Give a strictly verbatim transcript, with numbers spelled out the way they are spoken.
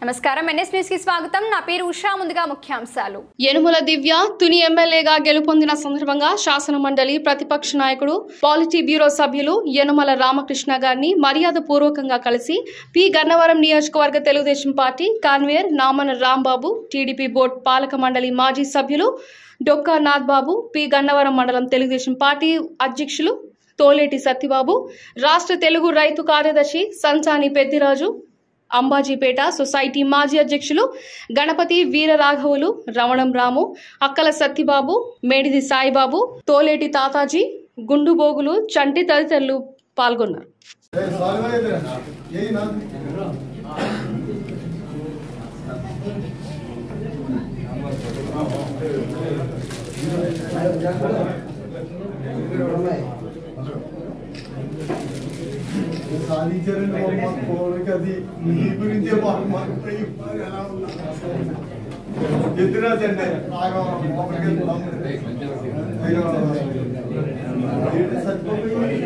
నమస్కారం NS news కి స్వాగతం నా పేరు ఉషా ముందుగా ముఖ్యాంశాలు యనుమల దివ్య తుని ఎమ్మెల్యేగా గెలుపొందిన సందర్భంగా శాసన మండలి ప్రతిపక్ష నాయకుడు పాలిటీ బ్యూరో సభ్యులు యనుమల రామకృష్ణ గారిని మర్యాద పూర్వకంగా కలిసి పి గన్నవరం నియోజకవర్గ Telugu Desam party convener Namana Rambabu TDP board పాలక మండలి మాజీ సభ్యులు డొక్కా నాథ్బాబు పి గన్నవరం మండలం తెలుగుదేశం పార్టీ అధ్యక్షులు తోలేటి సత్యబాబు రాష్ట్ర తెలుగు రైతు కార్యదర్శి సంచాని పెద్దిరాజు అంబాజీపేట సొసైటీ మాజీ అధ్యక్షులు గణపతి వీరరాఘవులు రమణం రాము అక్కల సత్యబాబు మేడిది సాయిబాబు తోలేటి తాతాజీ గుండుబోగులు చంటి తదితరులు పాల్గొన్నారు. సాధించారండి అది మీ గురించే మాకు మాకు ఎదురాజండి సత్యబాబు